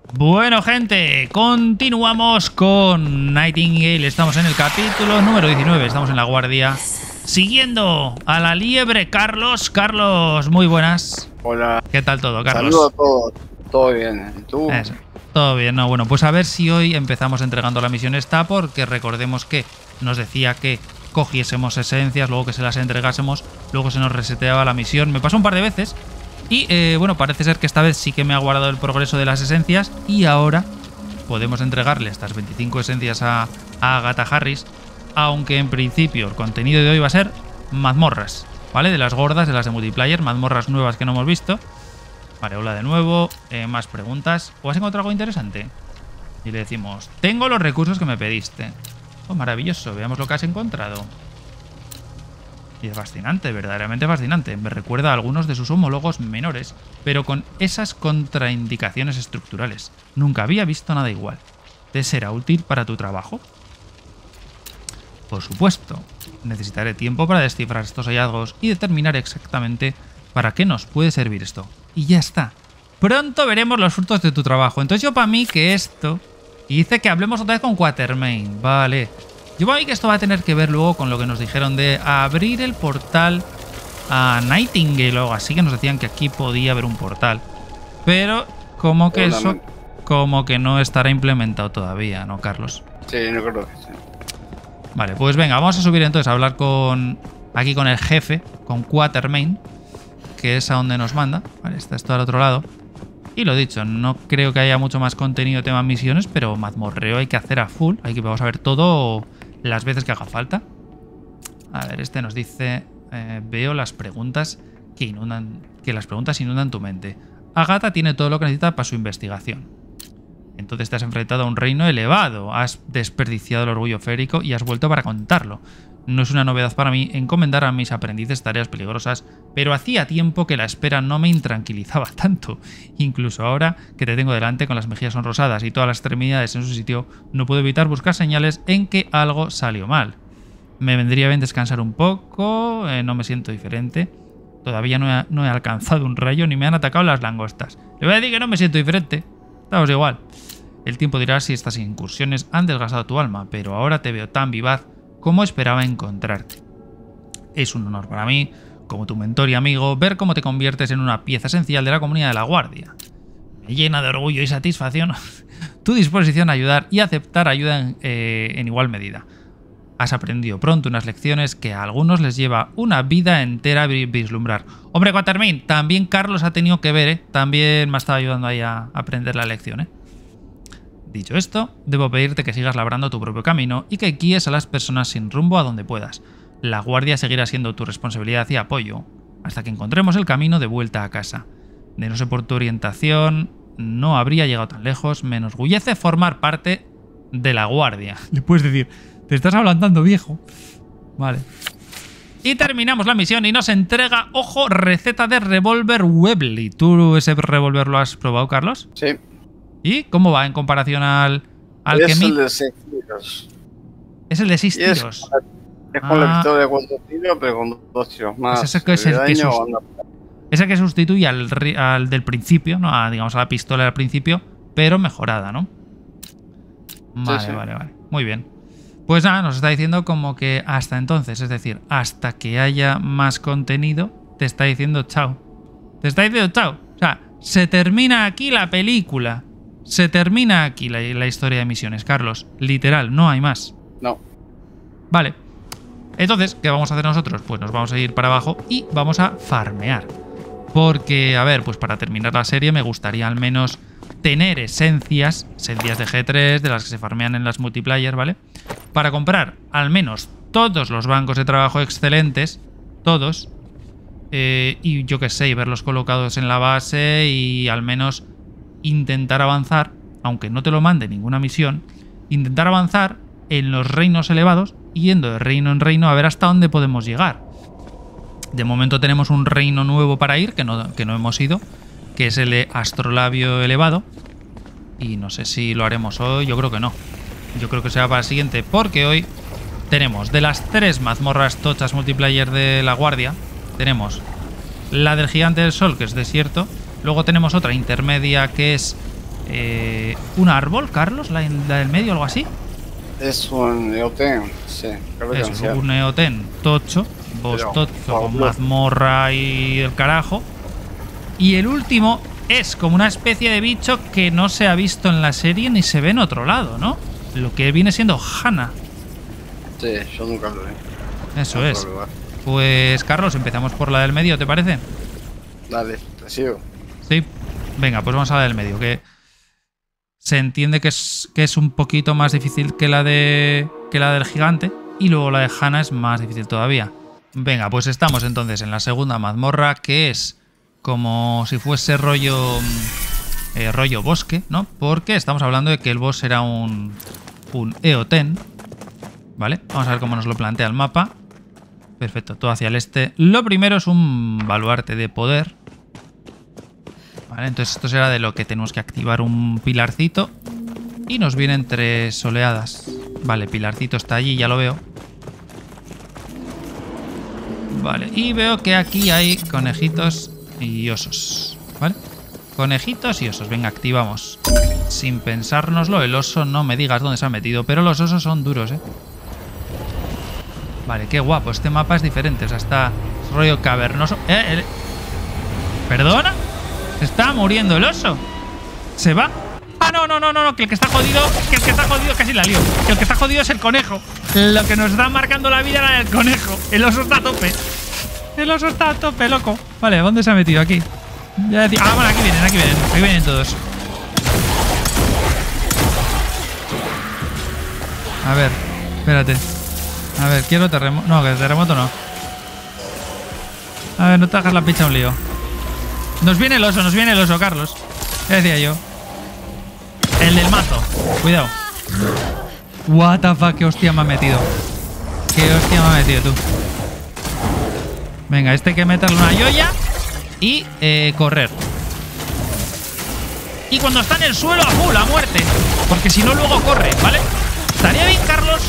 Bueno, gente, continuamos con Nightingale. Estamos en el capítulo número 19. Estamos en la guardia. Siguiendo a la liebre, Carlos. Carlos, muy buenas. Hola. ¿Qué tal todo, Carlos? Saludos a todos. Todo bien. ¿Y tú? Eso. Todo bien, no, bueno, pues a ver si hoy empezamos entregando la misión esta, porque recordemos que nos decía que cogiésemos esencias, luego que se las entregásemos, luego se nos reseteaba la misión. Me pasó un par de veces y bueno, parece ser que esta vez sí que me ha guardado el progreso de las esencias y ahora podemos entregarle estas 25 esencias a Agatha Harris, aunque en principio el contenido de hoy va a ser mazmorras, ¿vale? De las gordas, de las de multiplayer, mazmorras nuevas que no hemos visto. Vale, hola de nuevo, más preguntas. ¿O has encontrado algo interesante? Y le decimos, tengo los recursos que me pediste. Oh, maravilloso, veamos lo que has encontrado. Y es fascinante, verdaderamente fascinante. Me recuerda a algunos de sus homólogos menores, pero con esas contraindicaciones estructurales. Nunca había visto nada igual. ¿Te será útil para tu trabajo? Por supuesto. Necesitaré tiempo para descifrar estos hallazgos y determinar exactamente para qué nos puede servir esto. Y ya está. Pronto veremos los frutos de tu trabajo. Entonces yo para mí que esto... Y dice que hablemos otra vez con Quatermain. Vale. Yo para mí que esto va a tener que ver luego con lo que nos dijeron de abrir el portal a Nightingale o algo así, que nos decían que aquí podía haber un portal. Pero como que eso... Como que no estará implementado todavía, ¿no, Carlos? Sí, no creo que sí. Vale, pues venga, vamos a subir entonces a hablar con... Aquí con el jefe, con Quatermain, que es a donde nos manda. Vale, está esto al otro lado. Y lo dicho, no creo que haya mucho más contenido tema misiones, pero mazmorreo hay que hacer a full. Hay que vamos a ver todo las veces que haga falta. A ver, este nos dice... veo las preguntas que inundan... Que las preguntas inundan tu mente. Agatha tiene todo lo que necesita para su investigación. Entonces te has enfrentado a un reino elevado. Has desperdiciado el orgullo férico y has vuelto para contarlo. No es una novedad para mí encomendar a mis aprendices tareas peligrosas, pero hacía tiempo que la espera no me intranquilizaba tanto. Incluso ahora que te tengo delante con las mejillas sonrosadas y todas las extremidades en su sitio, no puedo evitar buscar señales en que algo salió mal. Me vendría bien descansar un poco, no me siento diferente. Todavía no he alcanzado un rayo ni me han atacado las langostas. Le voy a decir que no me siento diferente. Estamos igual. El tiempo dirá si estas incursiones han desgastado tu alma, pero ahora te veo tan vivaz como esperaba encontrarte. Es un honor para mí, como tu mentor y amigo, ver cómo te conviertes en una pieza esencial de la comunidad de la guardia. Me llena de orgullo y satisfacción tu disposición a ayudar y aceptar ayuda en igual medida. Has aprendido pronto unas lecciones que a algunos les lleva una vida entera vislumbrar. Hombre, Quatermain, también Carlos ha tenido que ver, También me ha estado ayudando ahí a aprender la lección, Dicho esto, debo pedirte que sigas labrando tu propio camino y que guíes a las personas sin rumbo a donde puedas. La guardia seguirá siendo tu responsabilidad y apoyo, hasta que encontremos el camino de vuelta a casa. De no ser por tu orientación, no habría llegado tan lejos. Me enorgullece formar parte de la guardia. Le puedes decir, te estás ablandando, viejo. Vale. Y terminamos la misión y nos entrega, ojo, receta de revólver Webley. ¿Tú ese revólver lo has probado, Carlos? Sí. ¿Y cómo va en comparación al es Kemit? El de 6 tiros. Es el de 6 tiros. Es con la pistola de 4 tiros, pero con 2 tiros más. Ese que es el que sustituye al del principio, ¿no? Digamos a la pistola del principio, pero mejorada, ¿no? Vale, sí. Vale. Muy bien. Pues nada, nos está diciendo como que hasta entonces, es decir, hasta que haya más contenido, te está diciendo chao. Te está diciendo chao. O sea, se termina aquí la película. Se termina aquí la historia de misiones, Carlos. Literal, no hay más. No. Vale. Entonces, ¿qué vamos a hacer nosotros? Pues nos vamos a ir para abajo y vamos a farmear. Porque, a ver, pues para terminar la serie me gustaría al menos tener esencias de G3, de las que se farmean en las multiplayer, ¿vale? Para comprar al menos todos los bancos de trabajo excelentes, todos, y yo qué sé, y verlos colocados en la base y al menos intentar avanzar, aunque no te lo mande ninguna misión, intentar avanzar en los reinos elevados, yendo de reino en reino a ver hasta dónde podemos llegar. De momento tenemos un reino nuevo para ir, que no hemos ido, que es el de Astrolabio elevado, y no sé si lo haremos hoy, yo creo que no. Yo creo que será para el siguiente, porque hoy tenemos de las 3 mazmorras tochas multiplayer de la guardia, tenemos la del Gigante del Sol, que es desierto, luego tenemos otra intermedia que es ¿Un árbol, Carlos? ¿La del medio o algo así? Es un Eoten, sí. Creo que Es un Eoten tocho. Boss tocho con mazmorra y el carajo. Y el último es como una especie de bicho que no se ha visto en la serie ni se ve en otro lado, ¿no? Lo que viene siendo Hana. Sí, yo nunca lo vi. Eso es. Pues, Carlos, empezamos por la del medio, ¿te parece? Dale, te sigo. Sí. Venga, pues vamos a la del medio, que se entiende que es un poquito más difícil que la del gigante. Y luego la de Hana es más difícil todavía. Venga, pues estamos entonces en la segunda mazmorra, que es como si fuese rollo bosque, ¿no? Porque estamos hablando de que el boss era un Eoten. ¿Vale? Vamos a ver cómo nos lo plantea el mapa. Perfecto, todo hacia el este. Lo primero es un baluarte de poder. Vale, entonces esto será de lo que tenemos que activar un pilarcito. Y nos vienen 3 oleadas. Vale, pilarcito está allí, ya lo veo. Vale, y veo que aquí hay conejitos y osos. ¿Vale? Conejitos y osos. Venga, activamos. Sin pensárnoslo, el oso no me digas dónde se ha metido. Pero los osos son duros, ¿eh? Vale, qué guapo. Este mapa es diferente. O sea, está rollo cavernoso. ¿Perdona? Se está muriendo el oso. ¿Se va? Ah, no. Que el que está jodido. Casi la lío. Que el que está jodido es el conejo. Lo que nos está marcando la vida era el conejo. El oso está a tope. El oso está a tope, loco. Vale, ¿dónde se ha metido? Aquí. Ya decía. Ah, bueno, aquí vienen. Aquí vienen todos. A ver, espérate. A ver, quiero terremoto. No, que terremoto no. A ver, no te hagas la picha un lío. Nos viene el oso, Carlos. ¿Qué decía yo? El del mazo. Cuidado. What the fuck, qué hostia me ha metido. Qué hostia me ha metido, tú. Venga, este hay que meterle una yoya y correr. Y cuando está en el suelo, a full, a muerte. Porque si no, luego corre, ¿vale? Estaría bien, Carlos.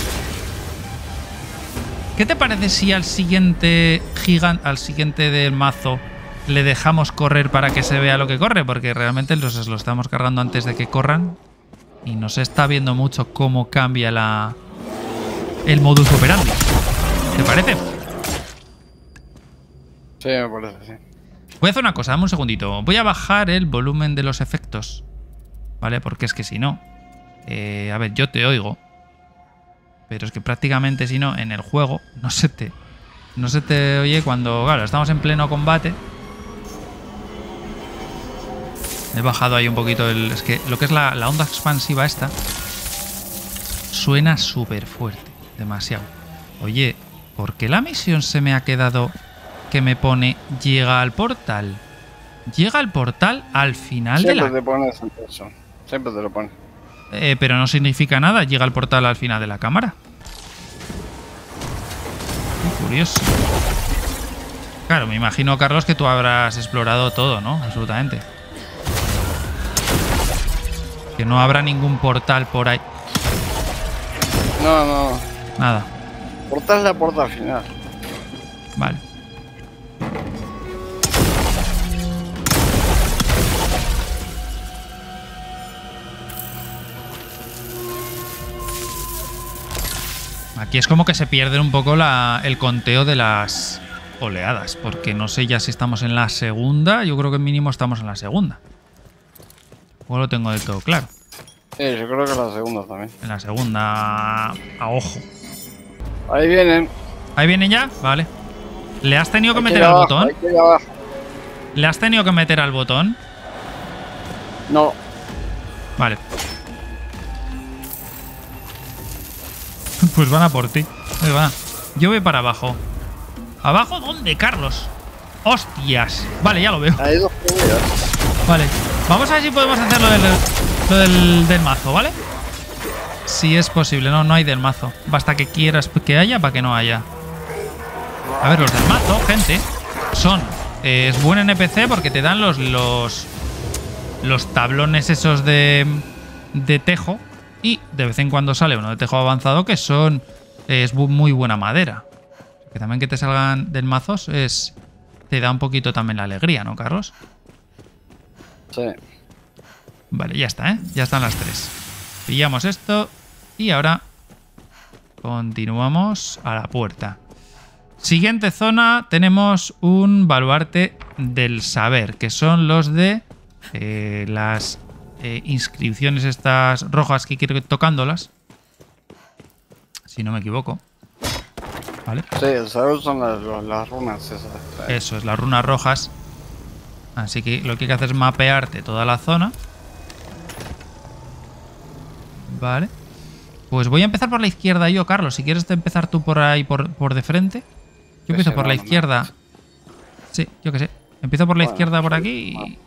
¿Qué te parece si al siguiente al siguiente del mazo le dejamos correr para que se vea lo que corre? Porque realmente lo estamos cargando antes de que corran. Y no se está viendo mucho cómo cambia el modus operandi. ¿Te parece? Sí, me parece, sí. Voy a hacer una cosa, dame un segundito. Voy a bajar el volumen de los efectos. ¿Vale? Porque es que si no... a ver, yo te oigo. Pero es que prácticamente si no, en el juego no se te oye cuando... Claro, estamos en pleno combate. He bajado ahí un poquito el... Es que lo que es la onda expansiva esta suena súper fuerte. Demasiado. Oye, ¿por qué la misión se me ha quedado que me pone llega al portal? Llega al portal al final de la... Siempre te pones en eso. Siempre te lo pones. Pero no significa nada. Llega al portal al final de la cámara. Qué curioso. Claro, me imagino, Carlos, que tú habrás explorado todo, ¿no? Absolutamente. Que no habrá ningún portal por ahí. No. Nada. Portal es la puerta final. Vale. Aquí es como que se pierde un poco el conteo de las oleadas, porque no sé ya si estamos en la segunda. Yo creo que mínimo estamos en la segunda. O lo tengo del todo claro. Sí, yo creo que la segunda también. En la segunda... A ojo. Ahí vienen. ¿Ahí vienen ya? Vale. ¿Le has tenido que Hay meter ir al abajo, botón? hay que ir abajo. ¿Le has tenido que meter al botón? No. Vale. Pues van a por ti. Ahí va. Yo voy para abajo. ¿Abajo dónde, Carlos? ¡Hostias! Vale, ya lo veo. Hay dos primeras. Vale. Vamos a ver si podemos hacer lo del mazo, ¿vale? Si es posible. No hay del mazo. Basta que quieras que haya para que no haya. A ver, los del mazo, gente, son... es buen NPC porque te dan los tablones esos de tejo. Y de vez en cuando sale uno de tejo avanzado que son... es muy buena madera. Que también que te salgan del mazos es... te da un poquito también la alegría, ¿no, Carlos? Sí. Vale, ya está, ¿eh? Ya están las 3. Pillamos esto y ahora continuamos a la puerta. Siguiente zona, tenemos un baluarte del saber, que son los de las inscripciones estas rojas que quiero ir tocándolas. Si no me equivoco. ¿Vale? Sí, el saber son las runas esas. Eso es, las runas rojas. Así que lo que hay que hacer es mapearte toda la zona. Vale. Pues voy a empezar por la izquierda yo, Carlos. Si quieres empezar tú por ahí, por de frente. Yo empiezo por la izquierda. Sí, yo que sé. Empiezo por la izquierda por aquí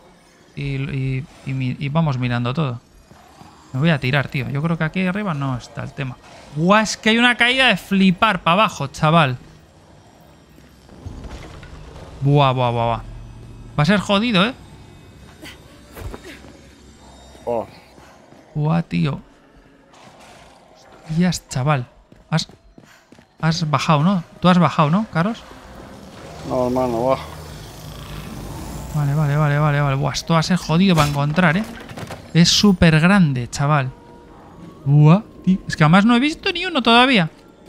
y vamos mirando todo. Me voy a tirar, tío. Yo creo que aquí arriba no está el tema. ¡Guau! Es que hay una caída de flipar para abajo, chaval. Buah, buah, buah, buah. Va a ser jodido, ¿eh? Oh. Buah, tío. Hostias, chaval. Has bajado, ¿no? Tú has bajado, ¿no, Carlos? No, hermano, bajo. Vale. Buah, esto va a ser jodido para encontrar, ¿eh? Es súper grande, chaval. Buah, tío. Es que además no he visto ni uno todavía.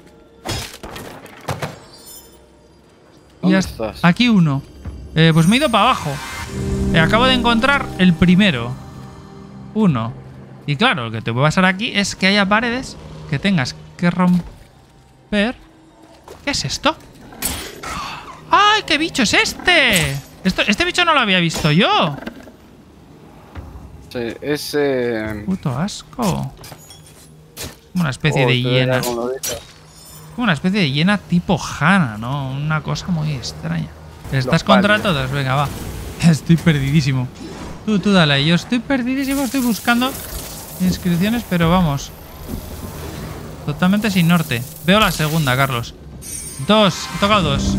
¿Dónde estás? Aquí uno. Pues me he ido para abajo. Acabo de encontrar el primero. Uno. Y claro, lo que te puede pasar aquí es que haya paredes que tengas que romper. ¿Qué es esto? ¡Ay, qué bicho es este! Este bicho no lo había visto yo. Sí, ese... Puto asco. Una especie de hiena. Como una especie de hiena tipo Hana, ¿no? Una cosa muy extraña. ¿Estás contra todos? Venga, va. Estoy perdidísimo. Tú dale. Yo estoy perdidísimo. Estoy buscando inscripciones, pero vamos. Totalmente sin norte. Veo la segunda, Carlos. 2. He tocado 2.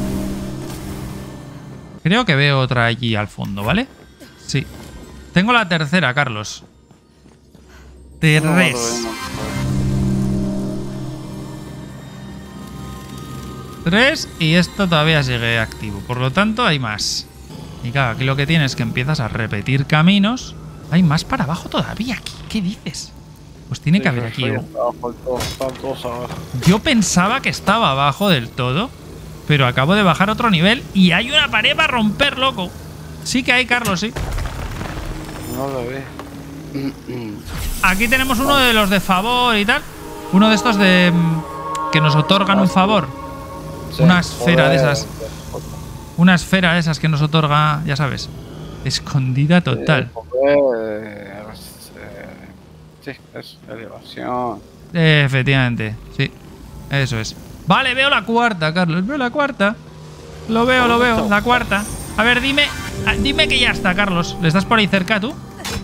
Creo que veo otra allí al fondo, ¿vale? Sí. Tengo la tercera, Carlos. 3. Y esto todavía sigue activo. Por lo tanto, hay más. Y claro, aquí lo que tienes es que empiezas a repetir caminos. Hay más para abajo todavía. ¿Qué dices? Pues tiene que haber aquí. Yo pensaba que estaba abajo del todo, pero acabo de bajar otro nivel y hay una pared para romper, loco. Sí que hay, Carlos, sí. No lo ve. Aquí tenemos uno de los de favor y tal. Uno de estos de que nos otorgan un favor. Sí, una esfera de esas. Una esfera de esas que nos otorga, ya sabes. Escondida total. Sí, es elevación. Efectivamente, sí. Eso es. Vale, veo la cuarta, Carlos. Veo la cuarta. Lo veo. La cuarta. A ver, dime que ya está, Carlos. ¿Le estás por ahí cerca tú?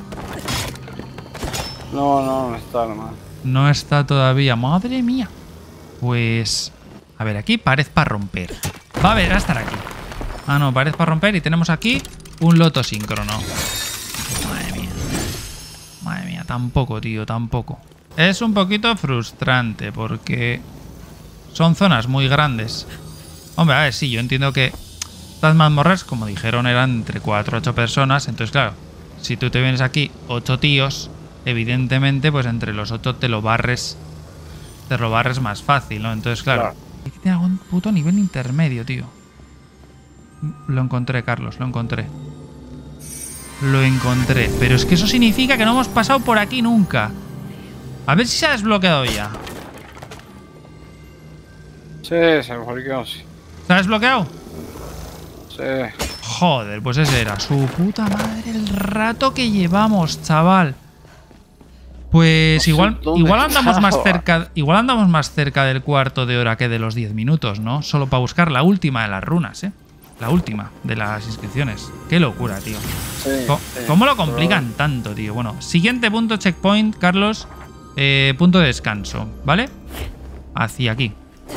No está, hermano. No está todavía. Madre mía. Pues... A ver, aquí pared para romper. Va a estar aquí. Ah, no, pared para romper. Y tenemos aquí un loto síncrono. Madre mía, tampoco, tío, tampoco. Es un poquito frustrante porque son zonas muy grandes. Hombre, a ver, sí, yo entiendo que estas mazmorras, como dijeron, eran entre 4 o 8 personas. Entonces, claro, si tú te vienes aquí 8 tíos, evidentemente, pues entre los 8 te lo barres más fácil, ¿no? Entonces, claro. Aquí tiene algún puto nivel intermedio, tío. Lo encontré, Carlos, lo encontré. Pero es que eso significa que no hemos pasado por aquí nunca. A ver si se ha desbloqueado ya. Sí, se desbloqueó, sí. ¿Se ha desbloqueado? Sí. Joder, pues ese era. Su puta madre el rato que llevamos, chaval. Pues igual andamos más cerca del cuarto de hora que de los 10 minutos, ¿no? Solo para buscar la última de las runas, ¿eh? La última de las inscripciones. Qué locura, tío. Sí, ¿Cómo lo complican tanto, tío? Bueno, siguiente punto checkpoint, Carlos. Punto de descanso, ¿vale? Hacia aquí.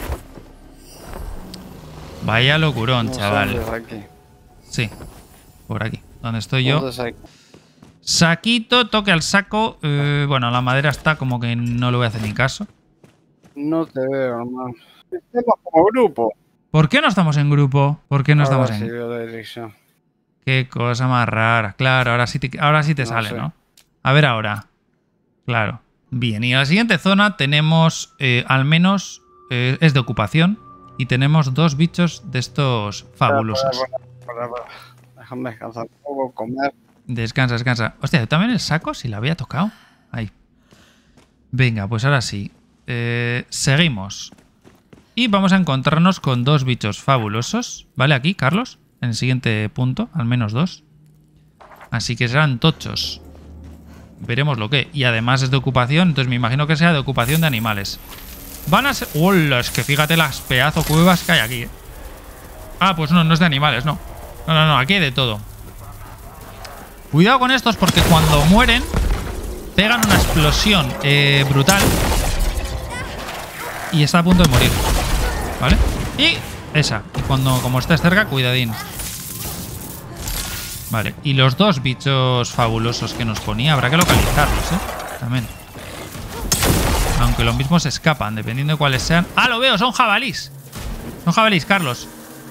Vaya locurón, chaval. Sí, por aquí. Donde estoy yo. Saquito, toque al saco. Bueno, la madera está como que no le voy a hacer ni caso. No te veo, hermano. Estamos como grupo. ¿Por qué no estamos en grupo? ¿Por qué no estamos en grupo? Qué cosa más rara. Claro, ahora sí te sale, sé. ¿no? A ver ahora. Claro. Bien, y en la siguiente zona tenemos al menos... es de ocupación. Y tenemos 2 bichos de estos fabulosos. Para. Déjame descansar un poco, comer. Descansa, descansa. Hostia, yo también el saco si la había tocado. Ahí. Venga, pues ahora sí. Seguimos. Y vamos a encontrarnos con 2 bichos fabulosos. ¿Vale? Aquí, Carlos. En el siguiente punto. Al menos 2. Así que serán tochos. Veremos lo que. Y además es de ocupación. Entonces me imagino que sea de ocupación de animales. Van a ser... ¡Hola! Es que fíjate las pedazo cuevas que hay aquí. Ah, pues no, no es de animales, no. No, aquí hay de todo. Cuidado con estos porque cuando mueren pegan una explosión brutal. Y está a punto de morir. ¿Vale? Y esa. Y cuando, como estés cerca, cuidadín. Vale. Y los 2 bichos fabulosos que nos ponía, habrá que localizarlos, También. Aunque lo mismo se escapan, dependiendo de cuáles sean. ¡Ah, lo veo! ¡Son jabalís! Son jabalís, Carlos.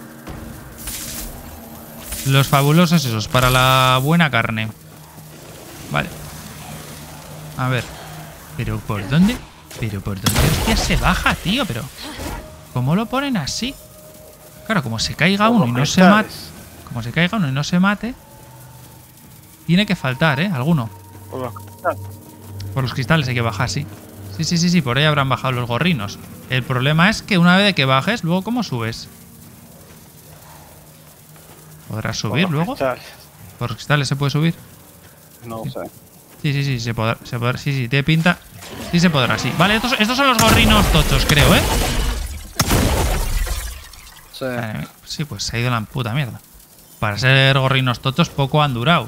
Los fabulosos esos, para la buena carne. Vale. A ver. ¿Pero por dónde? ¿Pero por dónde hostia se baja, tío? Pero... ¿cómo lo ponen así? Claro, como se caiga uno y no se mate... Como se caiga uno y no se mate... Tiene que faltar, alguno. Por los cristales. Por los cristales hay que bajar, sí. Sí, por ahí habrán bajado los gorrinos. El problema es que una vez de que bajes, luego ¿cómo subes? ¿Podrás subir luego? Cristales. ¿Por los cristales se puede subir? No Sí. sé. Sí, se podrá. Sí, te pinta. Sí se podrá, sí. Vale, estos son los gorrinos tochos, creo, Sí. Sí, pues se ha ido la puta mierda. Para ser gorrinos tochos poco han durado.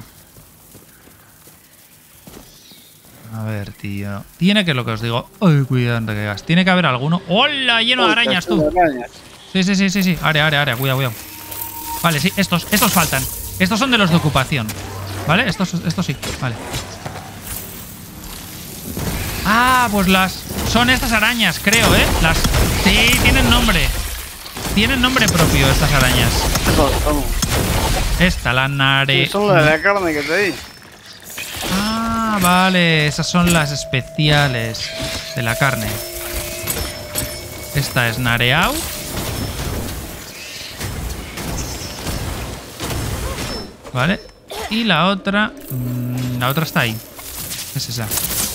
A ver, tío. Tiene que, lo que os digo... Ay, cuidado, no te caigas. Tiene que haber alguno... ¡Hola! Lleno de arañas, tú. Sí. Área. Cuidado. Vale, sí, estos faltan. Estos son de los de ocupación. ¿Vale? Estos sí. Vale. Ah, pues son estas arañas, creo, Las... Sí, tienen nombre. Tienen nombre propio estas arañas. Esta, la nare... Sí, son las de la carne que te di. Ah, vale. Esas son las especiales de la carne. Esta es nareau. Vale. Y la otra... la otra está ahí. Es esa.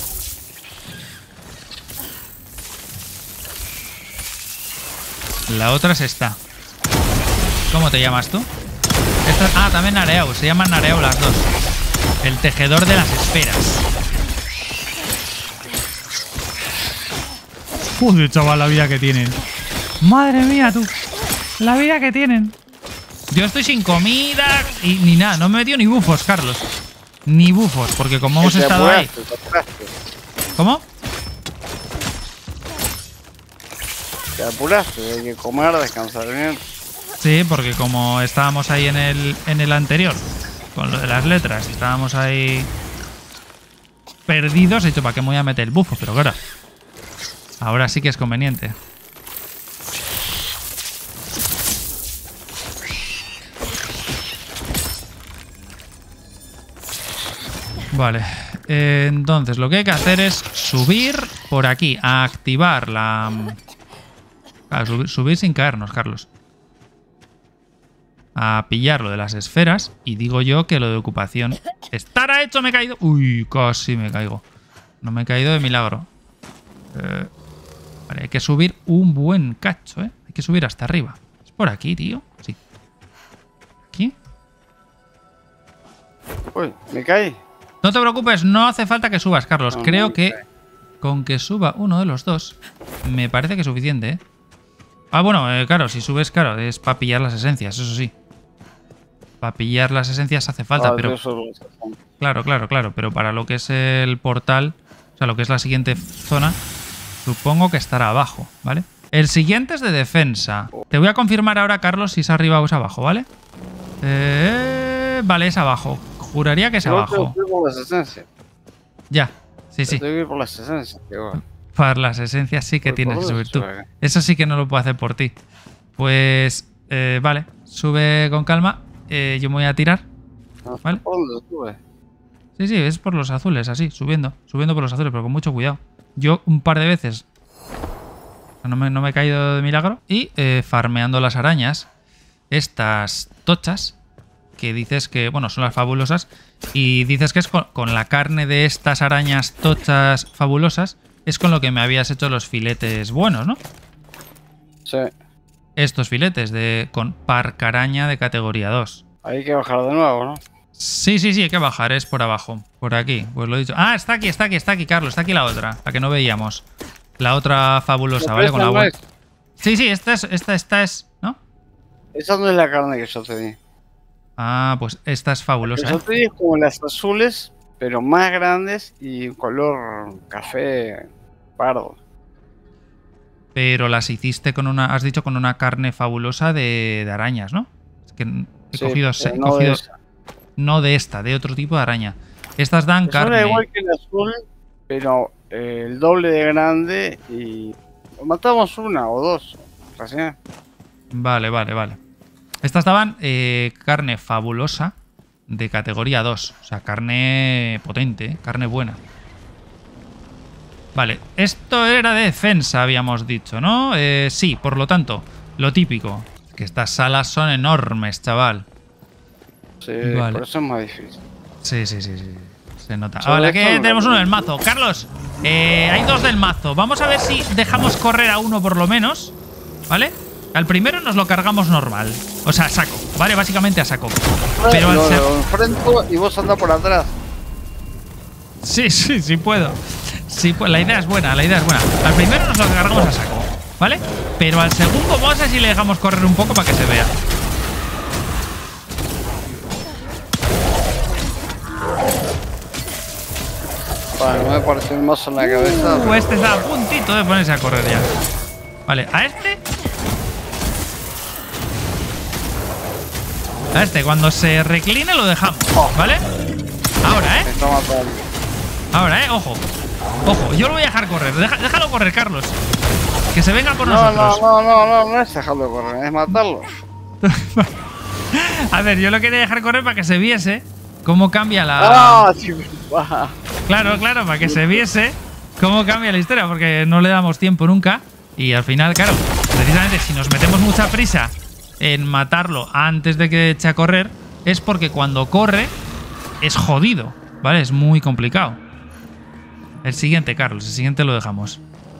La otra es esta. ¿Cómo te llamas tú? También nareau. Se llaman nareau las 2. El tejedor de las esferas. Joder, chaval, la vida que tienen. Madre mía, tú. La vida que tienen. Yo estoy sin comida y ni nada. No me he metido ni bufos, Carlos. Ni bufos, porque como hemos estado ahí... ¿Cómo? Te apuraste, hay que comer, descansar bien. Sí, porque como estábamos ahí en el anterior, con lo de las letras, estábamos ahí perdidos. He dicho, ¿para qué me voy a meter el bufo? Pero claro, ahora sí que es conveniente. Vale, entonces lo que hay que hacer es subir por aquí, a activar la... Claro, subir sin caernos, Carlos. A pillar lo de las esferas. Y digo yo que lo de ocupación... ¡Estará hecho! ¡Me he caído! Uy, casi me caigo. No me he caído de milagro. Vale, hay que subir un buen cacho, Hay que subir hasta arriba. ¿Es por aquí, tío? Sí. ¿Aquí? Uy, me caí. No te preocupes, no hace falta que subas, Carlos. No, Creo no que caí. con que suba uno de los dos me parece que es suficiente, Ah, bueno, claro, si subes, claro, es para pillar las esencias, eso sí. Para pillar las esencias hace falta, pero... Claro, pero para lo que es el portal, o sea, lo que es la siguiente zona, supongo que estará abajo, ¿vale? El siguiente es de defensa. Te voy a confirmar ahora, Carlos, si es arriba o es abajo, ¿vale? Vale, es abajo. Juraría que es abajo. Por las esencias. Ya, sí. Tengo que ir por las esencias, tío. Para las esencias sí que tienes que subir tú. Eso sí que no lo puedo hacer por ti. Pues, vale, sube con calma. Yo me voy a tirar. ¿Vale? ¿Por dónde sube? Sí, sí, es por los azules, así, subiendo por los azules, pero con mucho cuidado. Yo un par de veces no me he caído de milagro. Y farmeando las arañas, estas tochas, que dices que, bueno, son las fabulosas, y dices que es con la carne de estas arañas tochas fabulosas, es con lo que me habías hecho los filetes buenos, ¿no? Sí. Estos filetes con parcaraña de categoría 2. Hay que bajar de nuevo, ¿no? Sí, sí, sí, hay que bajar, es por abajo. Por aquí, pues lo he dicho. Ah, está aquí, Carlos, está aquí la otra, la que no veíamos. La otra fabulosa, ¿vale? Con la vuelta. Sí, sí, esta es, ¿no? Esa no es la carne que yo te di. Ah, pues esta es fabulosa. Yo te di como las azules, pero más grandes y color café pardo. Pero las hiciste con una, has dicho, con una carne fabulosa de arañas, ¿no? Es que he cogido, no de esta, de otro tipo de araña. Estas dan carne. Suena igual que el azul, pero el doble de grande y matamos una o dos. Recién. Vale. Estas daban carne fabulosa de categoría 2. O sea, carne potente, carne buena. Vale, esto era de defensa, habíamos dicho, ¿no? Sí, por lo tanto, lo típico. Que estas salas son enormes, chaval. Sí, vale. Por eso es más difícil. Sí. Se nota. Vale, aquí tenemos uno del mazo. Carlos, hay dos del mazo. Vamos a ver si dejamos correr a uno por lo menos. ¿Vale? Al primero nos lo cargamos normal. O sea, a saco. ¿Vale? Básicamente a saco. Pero al enfrento y vos anda por atrás. Sí puedo. Sí, pues la idea es buena, Al primero nos lo cargamos a saco, ¿vale? Pero al segundo vamos a ver si le dejamos correr un poco para que se vea. Vale, no me parece un mazo en la cabeza. Pues este está a puntito de ponerse a correr ya. Vale, a este cuando se recline lo dejamos, ¿vale? Ahora, ojo. Ojo, yo lo voy a dejar correr. Déjalo correr, Carlos. Que se venga por nosotros. No es dejarlo correr, es matarlo. A ver, yo lo quería dejar correr para que se viese cómo cambia la... Sí, claro, para que se viese cómo cambia la historia, porque no le damos tiempo nunca. Y al final, claro, precisamente si nos metemos mucha prisa en matarlo antes de que eche a correr, es porque cuando corre es jodido, ¿vale? Es muy complicado. El siguiente, Carlos, el siguiente lo dejamos.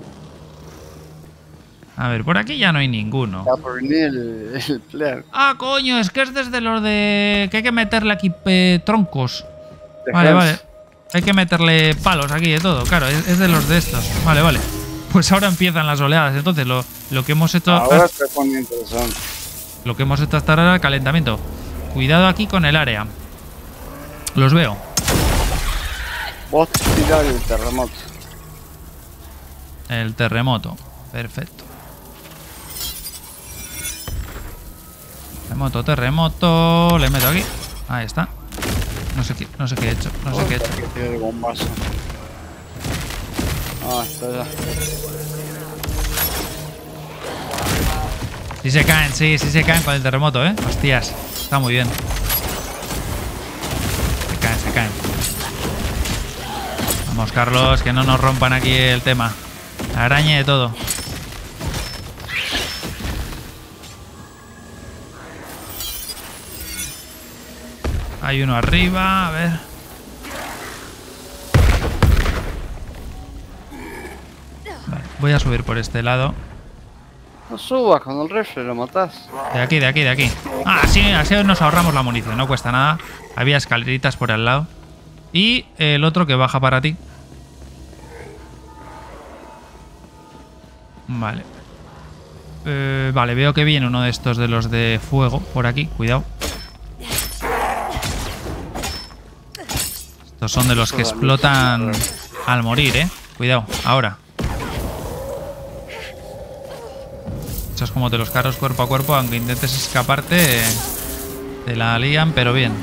A ver, por aquí ya no hay ninguno. Ya por venir el player. Ah, coño, es que es desde los de... que hay que meterle aquí troncos. Vale. Hay que meterle palos aquí de todo, claro, es de los de estos. Vale. Pues ahora empiezan las oleadas. Entonces, lo que hemos hecho... Ahora se pone interesante. Lo que hemos hecho hasta ahora era el calentamiento. Cuidado aquí con el área. Los veo. Vos tirás el terremoto. El terremoto. Perfecto. Terremoto. Le meto aquí. Ahí está. No sé qué he hecho. Tiene bombazo. Está ya. Sí se caen con el terremoto, ¿eh? Hostias. Está muy bien. Se caen. Vamos, Carlos, que no nos rompan aquí el tema. Araña de todo. Hay uno arriba, a ver. Vale, voy a subir por este lado. No subas, con el rifle lo matás. De aquí. Ah, sí, así nos ahorramos la munición, no cuesta nada. Había escaleritas por al lado. Y el otro que baja para ti. Vale. Vale, veo que viene uno de estos de los de fuego por aquí. Cuidado. Estos son de los que explotan al morir, Cuidado, ahora. Eso es como te los carros cuerpo a cuerpo. Aunque intentes escaparte, te la lían, pero bien.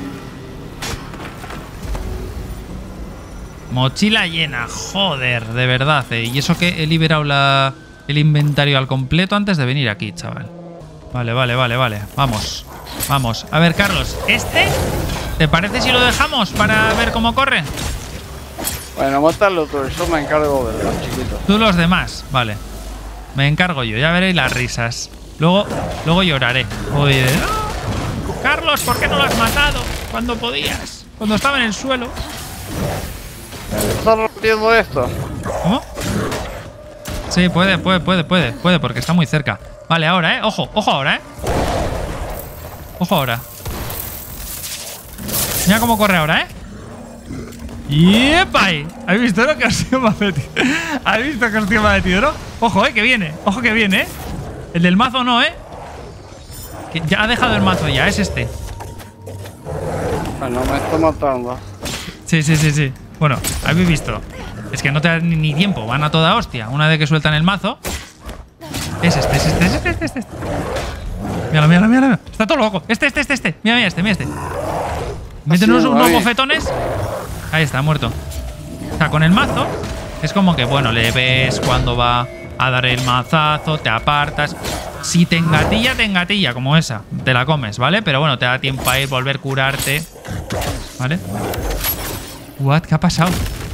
Mochila llena, joder, de verdad, Y eso que he liberado el inventario al completo antes de venir aquí, chaval. Vale. Vamos. A ver, Carlos, ¿Te parece si lo dejamos para ver cómo corre? Bueno, matarlo todo. Yo me encargo de los chiquitos. Tú los demás, vale. Me encargo yo, ya veréis las risas. Luego lloraré. Oye, ¡no! Carlos, ¿por qué no lo has matado? Cuando podías. Cuando estaba en el suelo. ¿Estás rompiendo esto? ¿Cómo? Sí, puede, porque está muy cerca. Vale, ahora, Ojo ahora, Ojo ahora. Mira cómo corre ahora, ¡Yepa! ¿Habéis visto lo que hostia me ha metido? ¿Habéis visto que hostia me ha metido, no? Ojo, que viene. Ojo que viene, El del mazo no, Que ya ha dejado el mazo ya, es este. Bueno, me está matando. Sí. Bueno, habéis visto. Es que no te da ni tiempo, van a toda hostia. Una vez que sueltan el mazo. Es este. Míralo. Está todo loco. Este. Mira este. Meten unos bofetones. Ahí está, muerto. O sea, con el mazo es como que, bueno, le ves cuando va a dar el mazazo, te apartas. Si te engatilla, como esa, te la comes, ¿vale? Pero bueno, te da tiempo a ir, volver a curarte. ¿Vale? What? ¿Qué ha pasado?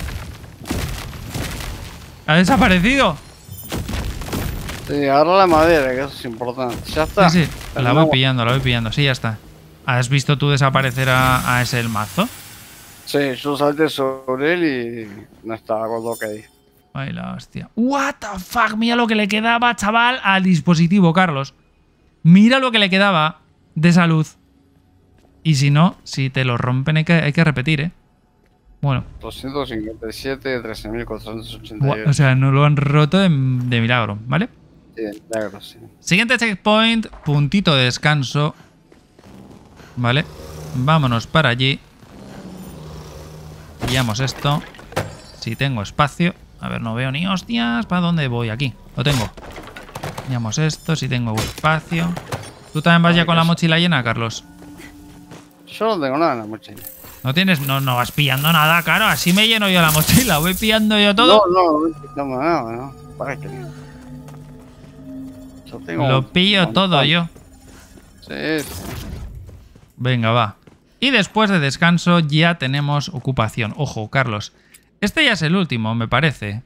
¿Ha desaparecido? Sí, agarra la madera, que eso es importante. Ya está. Sí. La voy pillando. Sí, ya está. ¿Has visto tú desaparecer a ese el mazo? Sí, yo salté sobre él y no estaba con lo que hay. Ay, la hostia. What the fuck, mira lo que le quedaba, chaval, al dispositivo, Carlos. Mira lo que le quedaba de salud. Y si no, si te lo rompen hay que repetir, Bueno. 257 de 13.488. O sea, no lo han roto de milagro, ¿vale? Sí, de milagro, sí. Siguiente checkpoint, puntito de descanso. Vale. Vámonos para allí. Pillamos esto. Si tengo espacio. A ver, no veo ni hostias. ¿Para dónde voy? Aquí. Lo tengo. Pillamos esto. Si tengo espacio. ¿Tú también vas ya con la mochila llena, Carlos? Yo no tengo nada en la mochila. ¿No tienes? No vas pillando nada, claro. Así me lleno yo la mochila. Voy pillando yo todo. No. ¿Para qué? Yo tengo Lo pillo todo yo. Sí. Venga, va. Y después de descanso ya tenemos ocupación. Ojo, Carlos. Este ya es el último, me parece.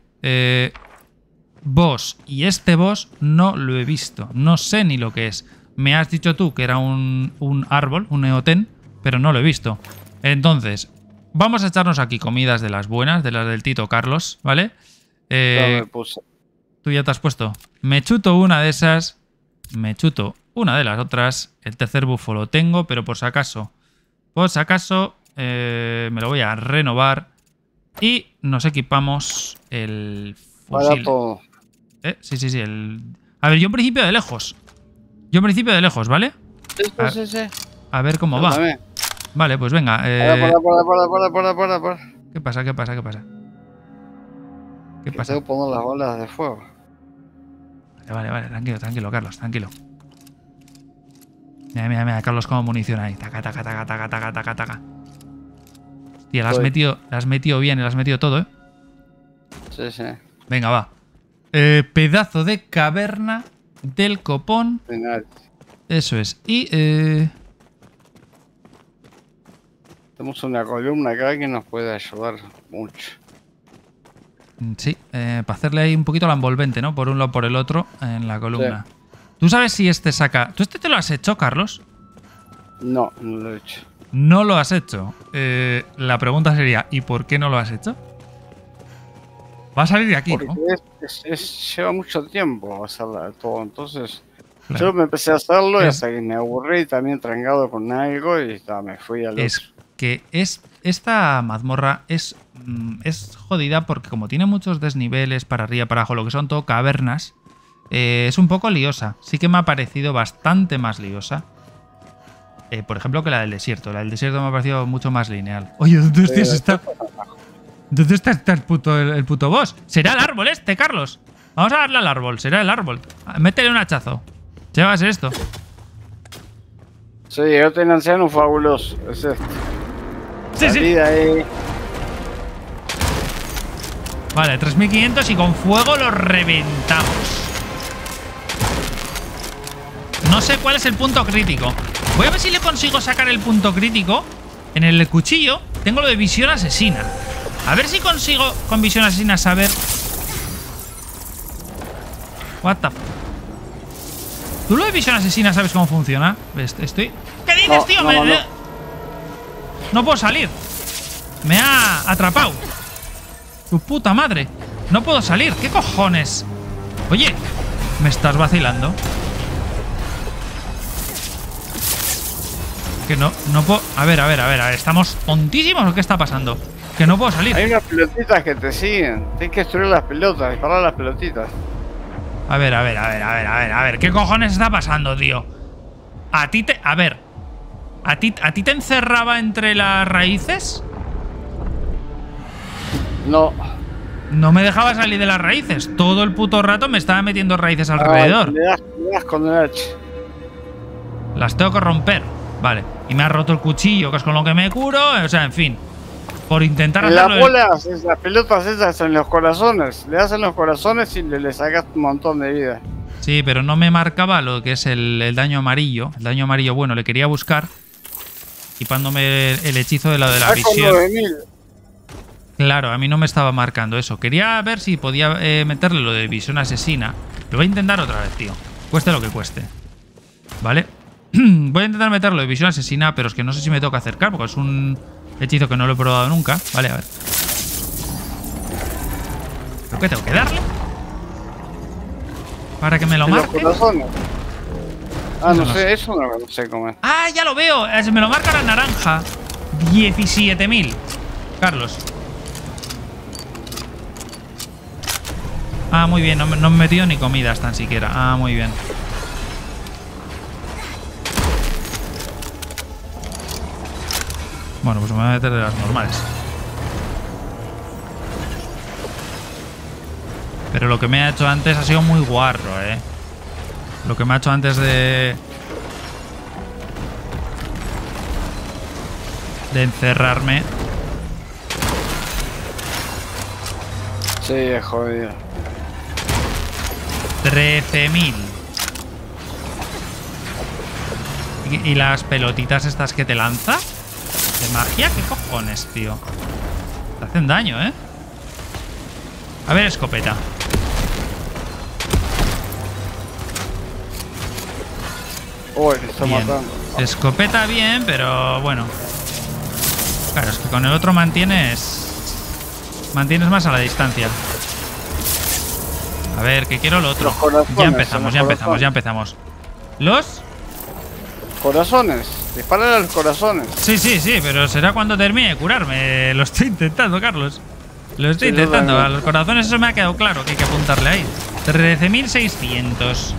Boss. Y este boss no lo he visto. No sé ni lo que es. Me has dicho tú que era un árbol, un neotén, pero no lo he visto. Entonces, vamos a echarnos aquí comidas de las buenas, de las del Tito Carlos, ¿vale? Me puse. Tú ya te has puesto. Me chuto una de esas. Me chuto una de las otras. El tercer bufo lo tengo, pero por si acaso. Me lo voy a renovar. Y nos equipamos el fusil. Para todo. Sí. A ver, yo en principio de lejos. ¿Vale? Sí. A ver cómo va. También. Vale, pues venga. Para. ¿Qué pasa? ¿Qué pasa? Tengo que poner las bolas de fuego. Vale. Tranquilo, Carlos, tranquilo. Mira, Carlos, cómo munición ahí. Taca. Tía, la has metido bien, la has metido todo, Sí. Venga, va. Pedazo de caverna del copón. Final. Eso es. Y tenemos una columna acá que nos puede ayudar mucho. sí, para hacerle ahí un poquito la envolvente, ¿no? Por un lado por el otro en la columna. Sí. ¿Tú sabes si este saca? ¿Tú este te lo has hecho, Carlos? No lo he hecho. No lo has hecho. La pregunta sería, ¿y por qué no lo has hecho? Va a salir de aquí, porque ¿no? Lleva mucho tiempo hacerlo todo, entonces claro. Yo me empecé a hacerlo y hasta que me aburrí también trancado con algo y me fui al otro. Es que esta mazmorra es jodida porque como tiene muchos desniveles para arriba, para abajo, lo que son todo cavernas, es un poco liosa. Sí que me ha parecido bastante más liosa. Por ejemplo, que la del desierto. La del desierto me ha parecido mucho más lineal. Oye, ¿dónde hostias está? ¿Dónde está el puto boss? ¿Será el árbol este, Carlos? Vamos a darle al árbol. Será el árbol. Métele un hachazo. ¿Qué va a ser esto? Sí, yo tengo anciano fabuloso. Es este. Sí. Ahí. Vale, 3500 y con fuego lo reventamos. No sé cuál es el punto crítico. Voy a ver si le consigo sacar el punto crítico En el cuchillo tengo lo de visión asesina. A ver si consigo con visión asesina saber... What the... ¿Tú lo de visión asesina sabes cómo funciona? Estoy... ¿Qué dices, No, tío? no, no. No puedo salir. Me ha atrapado. Tu puta madre. No puedo salir. ¿Qué cojones? Oye, me estás vacilando. Que no puedo... A ver. ¿Estamos tontísimos o qué está pasando? Que no puedo salir. Hay unas pelotitas que te siguen. Tienes que destruir las pelotas, disparar las pelotitas. A ver. ¿Qué cojones está pasando, tío? A ti te... A ver. ¿A ti te encerraba entre las raíces? No. No me dejaba salir de las raíces. Todo el puto rato me estaba metiendo raíces alrededor. Le das con el H. Las tengo que romper. Vale. Y me ha roto el cuchillo, que es con lo que me curo. O sea, en fin. Por intentar En las hacerlo... bolas, las pelotas esas en los corazones. Le das en los corazones y le sacas un montón de vida. Sí, pero no me marcaba lo que es el daño amarillo. El daño amarillo, bueno, le quería buscar. Equipándome el hechizo de la visión. 9000. Claro, a mí no me estaba marcando eso. Quería ver si podía meterle lo de visión asesina. Lo voy a intentar otra vez, tío. Cueste lo que cueste. ¿Vale? Voy a intentar meterlo de visión asesina, pero es que no sé si me toca acercar, porque es un hechizo que no lo he probado nunca. Vale, a ver. ¿Pero qué tengo que darle? ¿Para que me lo En los marque? corazones. Ah, no No sé, eso no sé cómo es. ¡Ah, ya lo veo! Se me lo marca la naranja. 17.000. Carlos. Ah, muy bien. No me he metido ni comidas tan siquiera. Ah, muy bien. Bueno, pues me voy a meter de las normales. Pero lo que me ha hecho antes ha sido muy guarro, ¿eh? Lo que me ha hecho antes de encerrarme. Sí, es jodido. 13.000. ¿Y las pelotitas estas que te lanza? ¿De magia? ¿Qué cojones, tío? Te hacen daño, ¿eh? A ver, escopeta. Uy, me está Bien. matando. Escopeta bien, pero bueno. Claro, es que con el otro mantienes más a la distancia. A ver, que quiero lo otro. Los corazones, Ya empezamos. los ¿Los? Corazones. Dispara a los corazones. Sí, pero será cuando termine de curarme. Lo estoy intentando, Carlos. Lo estoy Sí, yo intentando. también. A los corazones eso me ha quedado claro que hay que apuntarle ahí. 13.600.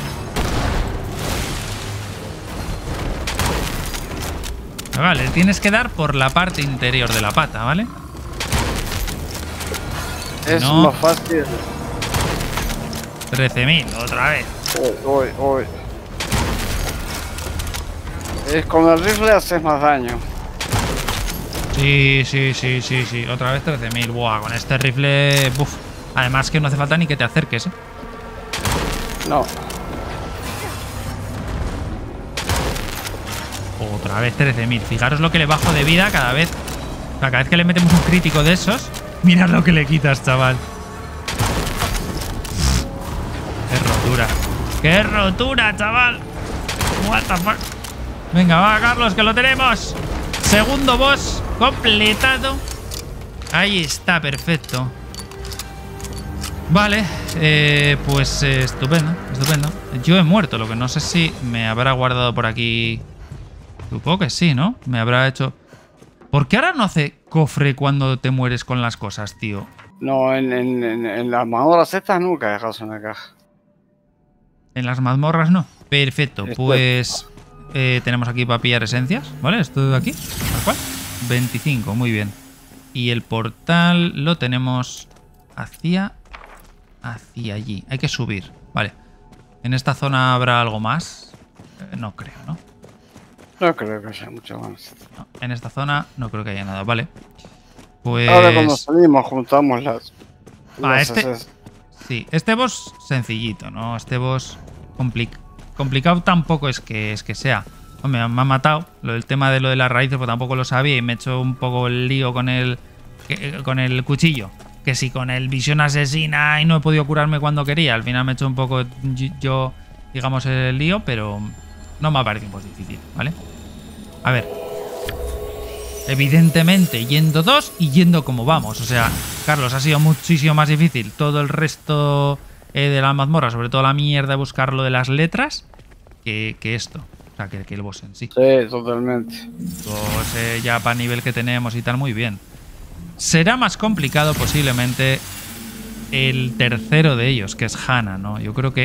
Vale, tienes que dar por la parte interior de la pata, ¿vale? Es No. más fácil. 13.000, otra vez. Uy. Es con el rifle haces más daño. Sí. Otra vez 13.000. Buah, con este rifle... Buf. Además que no hace falta ni que te acerques, ¿eh? No. Otra vez 13.000. Fijaros lo que le bajo de vida cada vez. O sea, cada vez que le metemos un crítico de esos, mirad lo que le quitas, chaval. ¡Qué rotura! ¡Qué rotura, chaval! What the fuck. Venga, va, Carlos, que lo tenemos. Segundo boss completado. Ahí está, perfecto. Vale, pues estupendo. Yo he muerto, lo que no sé si me habrá guardado por aquí. Supongo que sí, ¿no? Me habrá hecho... ¿Por qué ahora no hace cofre cuando te mueres con las cosas, tío? No, en las armaduras estas nunca dejas una caja. En las mazmorras no. Perfecto, Esto- pues... tenemos aquí para pillar esencias, ¿vale? Esto de aquí, tal cual. 25, muy bien. Y el portal lo tenemos hacia allí. Hay que subir, vale. ¿En esta zona habrá algo más? No creo, ¿no? No creo que haya mucho más. No, en esta zona no creo que haya nada, vale. Pues... Ahora cuando salimos juntamos las... este... Sí, este boss sencillito, ¿no? Este boss complicado tampoco es que sea. Hombre, me ha matado. El tema de lo de las raíces, pues tampoco lo sabía y me he hecho un poco el lío con el cuchillo. Que si con el visión asesina y no he podido curarme cuando quería. Al final me he hecho un poco yo, digamos, el lío, pero no me ha parecido pues difícil, ¿vale? A ver. Evidentemente, yendo 2 y yendo como vamos. O sea, Carlos, ha sido muchísimo más difícil todo el resto de la mazmorra, sobre todo la mierda de buscar lo de las letras, que esto. O sea, que el boss en sí. Sí, totalmente. Pues ya para el nivel que tenemos y tal, muy bien. Será más complicado posiblemente el tercero de ellos, que es Hannah, ¿no? Yo creo que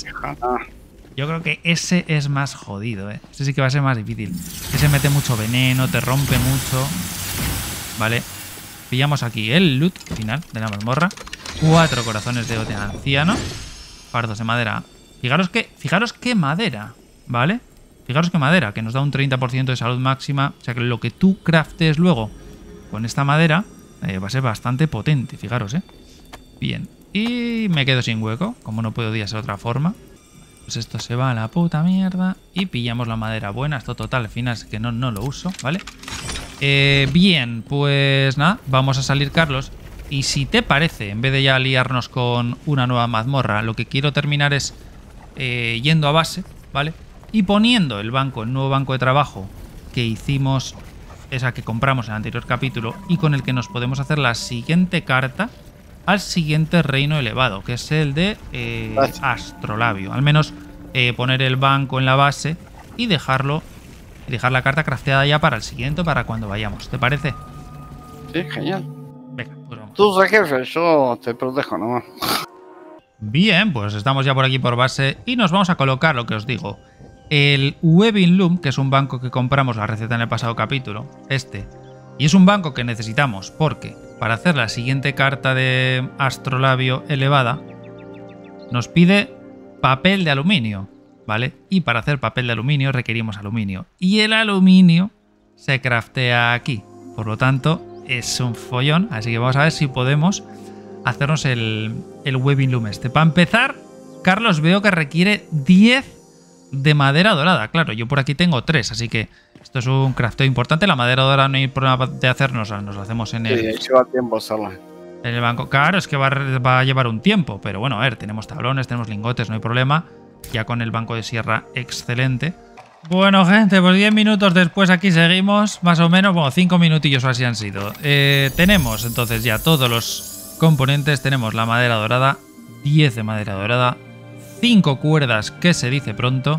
Yo creo que ese es más jodido, ¿eh? Ese sí que va a ser más difícil. Ese mete mucho veneno, te rompe mucho. Vale. Pillamos aquí el loot final de la mazmorra. 4 corazones de ote anciano. Fardos de madera. Fijaros qué madera, ¿vale? Fijaros qué madera, que nos da un 30% de salud máxima. O sea que lo que tú craftes luego con esta madera va a ser bastante potente, fijaros, ¿eh? Bien. Y me quedo sin hueco, como no puedo ser de otra forma. Pues esto se va a la puta mierda. Y pillamos la madera buena. Esto total, al final es que no lo uso, ¿vale? Bien, pues nada, vamos a salir, Carlos. Y si te parece, en vez de ya liarnos con una nueva mazmorra, lo que quiero terminar es yendo a base, ¿vale? Y poniendo el nuevo banco de trabajo que hicimos, esa que compramos en el anterior capítulo, y con el que nos podemos hacer la siguiente carta al siguiente reino elevado, que es el de Astrolabio. Al menos poner el banco en la base y dejar la carta crafteada ya para el siguiente, para cuando vayamos. ¿Te parece? Sí, genial. Venga, pues vamos. Tú sé jefe, yo te protejo nomás. Bien, pues estamos ya por aquí por base y nos vamos a colocar, lo que os digo, el Weaving Loom, que es un banco que compramos la receta en el pasado capítulo, y es un banco que necesitamos porque para hacer la siguiente carta de Astrolabio elevada nos pide papel de aluminio, ¿vale? Y para hacer papel de aluminio requerimos aluminio. Y el aluminio se craftea aquí. Por lo tanto, es un follón. Así que vamos a ver si podemos hacernos el Weaving Loom este. Para empezar, Carlos, veo que requiere 10 de madera dorada. Claro, yo por aquí tengo 3, así que esto es un crafteo importante. La madera dorada no hay problema de hacernos, nos la hacemos en el... Sí, lleva tiempo hacerla. En el banco. Claro, es que va a llevar un tiempo, pero bueno, a ver, tenemos tablones, tenemos lingotes, no hay problema. Ya con el banco de sierra, excelente. Bueno, gente, pues 10 minutos después aquí seguimos, más o menos, bueno, 5 minutillos o así han sido. Tenemos entonces ya todos los componentes, tenemos la madera dorada, 10 de madera dorada, 5 cuerdas, que se dice pronto,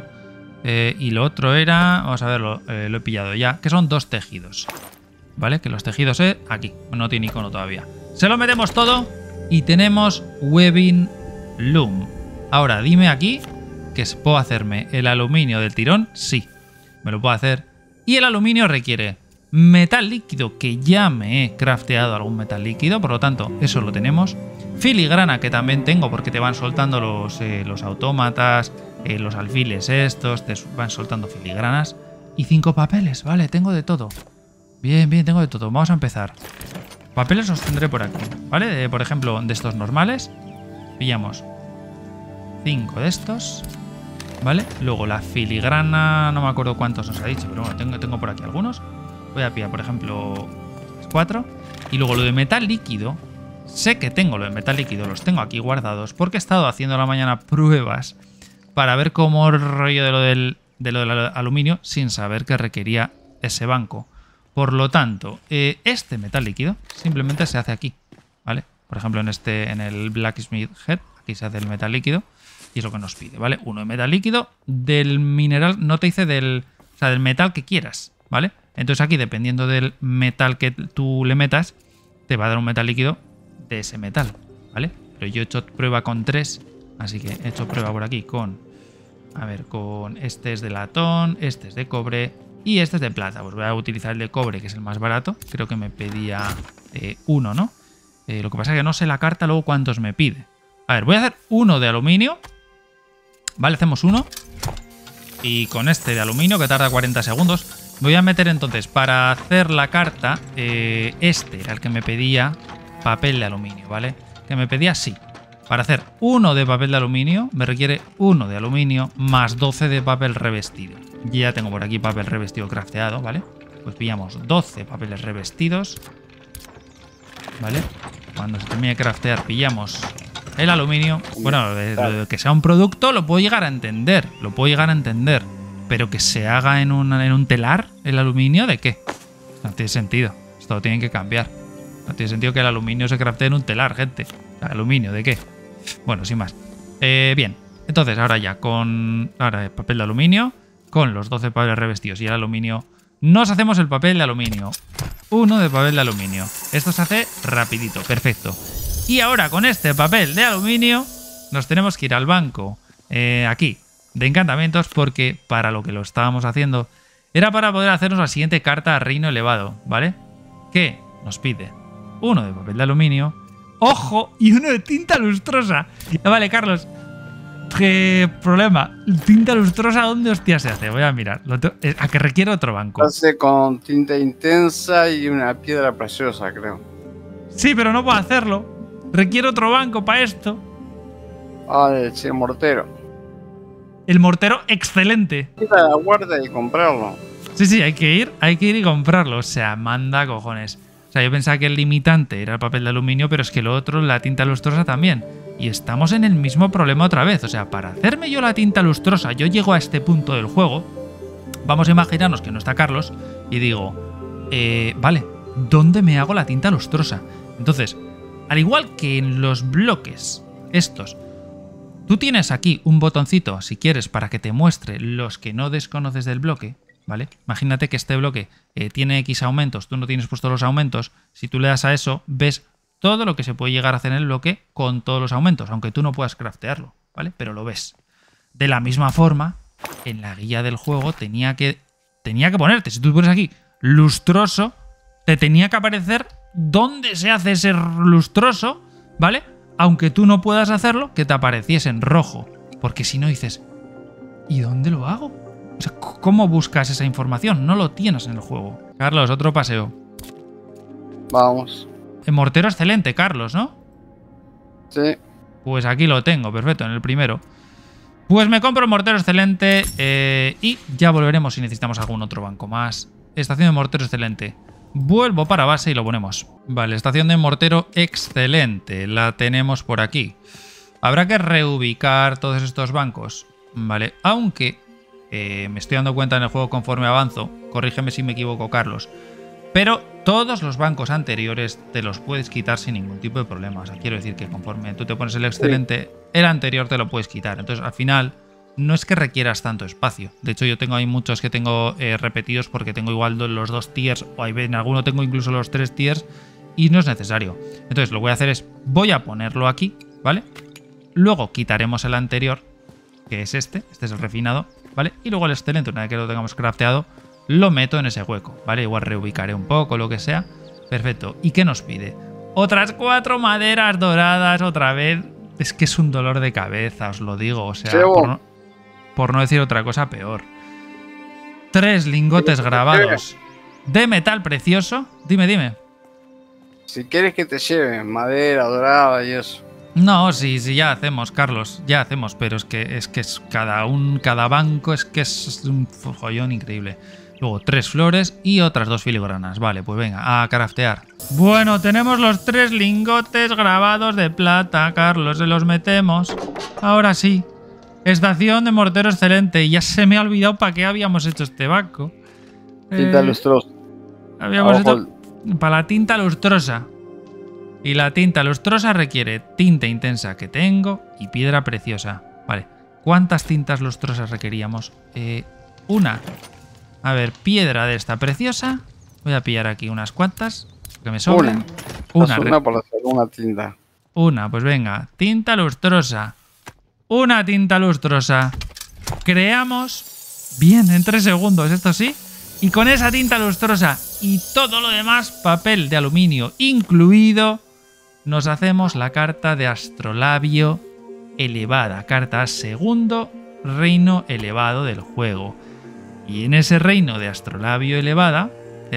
y lo otro era, vamos a verlo, lo he pillado ya, que son 2 tejidos, ¿vale? Que los tejidos aquí, no tiene icono todavía. Se lo metemos todo y tenemos Weaving Loom. Ahora, dime aquí que puedo hacerme el aluminio del tirón. Sí, me lo puedo hacer. Y el aluminio requiere metal líquido, que ya me he crafteado algún metal líquido, por lo tanto, eso lo tenemos. Filigrana, que también tengo, porque te van soltando los autómatas, los alfiles estos, te van soltando filigranas. Y 5 papeles, vale, tengo de todo. Bien, bien, tengo de todo. Vamos a empezar. Papeles os tendré por aquí, ¿vale? Por ejemplo, de estos normales, pillamos 5 de estos, ¿vale? Luego la filigrana, no me acuerdo cuántos os ha dicho, pero bueno, tengo por aquí algunos. Voy a pillar, por ejemplo, 4. Y luego lo de metal líquido, sé que tengo lo de metal líquido, los tengo aquí guardados, porque he estado haciendo a la mañana pruebas para ver cómo el rollo de lo del aluminio, sin saber que requería ese banco. Por lo tanto, este metal líquido simplemente se hace aquí, ¿vale? Por ejemplo, en el Blacksmith Head, aquí se hace el metal líquido y es lo que nos pide, ¿vale? Uno de metal líquido del mineral, no te dice del metal que quieras, ¿vale? Entonces aquí, dependiendo del metal que tú le metas, te va a dar un metal líquido de ese metal, ¿vale? Pero yo he hecho prueba con 3, así que he hecho prueba por aquí con... A ver, con este es de latón, este es de cobre... Y este es de plata. Pues voy a utilizar el de cobre, que es el más barato. Creo que me pedía 1, ¿no? Lo que pasa es que no sé la carta luego cuántos me pide. A ver, voy a hacer 1 de aluminio. Vale, hacemos 1. Y con este de aluminio, que tarda 40 segundos, voy a meter entonces, para hacer la carta, este era el que me pedía papel de aluminio, ¿vale? Que me pedía sí. Para hacer 1 de papel de aluminio, me requiere 1 de aluminio más 12 de papel revestido. Ya tengo por aquí papel revestido crafteado, ¿vale? Pues pillamos 12 papeles revestidos, ¿vale? Cuando se termine de craftear pillamos el aluminio. Bueno, de que sea un producto lo puedo llegar a entender. Lo puedo llegar a entender. Pero que se haga en un telar el aluminio, ¿de qué? No tiene sentido. Esto lo tienen que cambiar. No tiene sentido que el aluminio se craftee en un telar, gente. ¿Aluminio de qué? Bueno, sin más. Bien. Entonces, ahora ya con papel de aluminio, con los 12 papeles revestidos y el aluminio, nos hacemos el papel de aluminio. Uno de papel de aluminio. Esto se hace rapidito, perfecto. Y ahora con este papel de aluminio nos tenemos que ir al banco, aquí, de encantamientos, porque para lo que lo estábamos haciendo era para poder hacernos la siguiente carta a reino elevado, ¿vale? Que nos pide uno de papel de aluminio, ¡ojo! Y uno de tinta lustrosa. Vale, Carlos. ¿Qué problema? ¿Tinta lustrosa dónde hostia se hace? Voy a mirar. ¿A que requiere otro banco? Se hace con tinta intensa y una piedra preciosa, creo. Sí, pero no puedo hacerlo. Requiere otro banco para esto. Ah, el mortero. El mortero, excelente. Ir a la guardia y comprarlo. Sí, hay que ir y comprarlo. O sea, manda cojones. O sea, yo pensaba que el limitante era el papel de aluminio, pero es que lo otro, la tinta lustrosa también. Y estamos en el mismo problema otra vez. O sea, para hacerme yo la tinta lustrosa, yo llego a este punto del juego. Vamos a imaginarnos que no está Carlos y digo, vale, ¿dónde me hago la tinta lustrosa? Entonces, al igual que en los bloques estos, tú tienes aquí un botoncito, si quieres, para que te muestre los que no desconoces del bloque, ¿vale? Imagínate que este bloque tiene X aumentos, tú no tienes puestos los aumentos. Si tú le das a eso, ves todo lo que se puede llegar a hacer en el bloque con todos los aumentos, aunque tú no puedas craftearlo, ¿vale? Pero lo ves. De la misma forma, en la guía del juego tenía que ponerte, si tú pones aquí lustroso, te tenía que aparecer dónde se hace ese lustroso, ¿vale? Aunque tú no puedas hacerlo, que te apareciese en rojo. Porque si no dices, ¿y dónde lo hago? O sea, ¿cómo buscas esa información? No lo tienes en el juego. Carlos, otro paseo. Vamos. El mortero excelente, Carlos, ¿no? Sí. Pues aquí lo tengo, perfecto, en el primero. Pues me compro el mortero excelente y ya volveremos si necesitamos algún otro banco más. Estación de mortero excelente. Vuelvo para base y lo ponemos. Vale, estación de mortero excelente. La tenemos por aquí. Habrá que reubicar todos estos bancos. Vale, aunque me estoy dando cuenta en el juego conforme avanzo. Corrígeme si me equivoco, Carlos. Pero todos los bancos anteriores te los puedes quitar sin ningún tipo de problema. O sea, quiero decir que conforme tú te pones el excelente, el anterior te lo puedes quitar. Entonces, al final, no es que requieras tanto espacio. De hecho, yo tengo ahí muchos que tengo repetidos porque tengo igual los 2 tiers, o en alguno tengo incluso los 3 tiers, y no es necesario. Entonces, lo que voy a hacer es, voy a ponerlo aquí, ¿vale? Luego quitaremos el anterior, que es este es el refinado, ¿vale? Y luego el excelente, una vez que lo tengamos crafteado, lo meto en ese hueco, ¿vale? Igual reubicaré un poco, lo que sea. Perfecto. ¿Y qué nos pide? Otras 4 maderas doradas otra vez. Es que es un dolor de cabeza, os lo digo. O sea, por no decir otra cosa peor. 3 lingotes grabados de metal precioso. Dime. Si quieres que te lleven madera dorada y eso. No, sí, ya hacemos, Carlos. Ya hacemos, pero es que cada banco es que es un follón increíble. Luego 3 flores y otras 2 filigranas. Vale, pues venga, a craftear. Bueno, tenemos los 3 lingotes grabados de plata, Carlos. Se los metemos. Ahora sí. Estación de mortero excelente. Ya se me ha olvidado para qué habíamos hecho este banco. Tinta lustrosa. Habíamos hecho para la tinta lustrosa. Y la tinta lustrosa requiere tinta intensa que tengo y piedra preciosa. Vale. ¿Cuántas tintas lustrosas requeríamos? Una. A ver, piedra de esta preciosa. Voy a pillar aquí unas cuantas. Que me sobren. Una por hacer una tinta. Una, pues venga. Tinta lustrosa. Una tinta lustrosa. Creamos. Bien, en 3 segundos, esto sí. Y con esa tinta lustrosa y todo lo demás, papel de aluminio incluido, nos hacemos la carta de astrolabio elevada. Carta segundo reino elevado del juego. Y en ese reino de astrolabio elevado,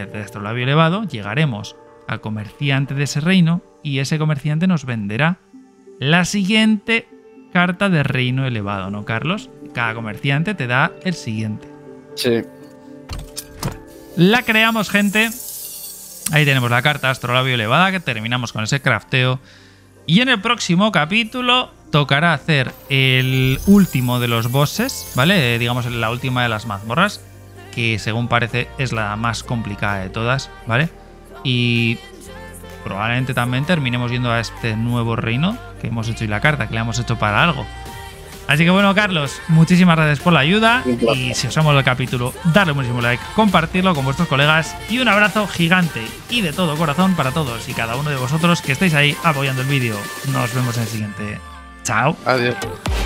llegaremos al comerciante de ese reino y ese comerciante nos venderá la siguiente carta de reino elevado, ¿no, Carlos? Cada comerciante te da el siguiente. Sí. La creamos, gente. Ahí tenemos la carta Astrolabio elevada, que terminamos con ese crafteo. Y en el próximo capítulo tocará hacer el último de los bosses, ¿vale? Digamos la última de las mazmorras, que según parece es la más complicada de todas, ¿vale? Y probablemente también terminemos yendo a este nuevo reino que hemos hecho y la carta que le hemos hecho para algo. Así que bueno, Carlos, muchísimas gracias por la ayuda. Y si os ha molado el capítulo, darle muchísimo like, compartirlo con vuestros colegas y un abrazo gigante y de todo corazón para todos y cada uno de vosotros que estáis ahí apoyando el vídeo. Nos vemos en el siguiente. Chao. Adiós.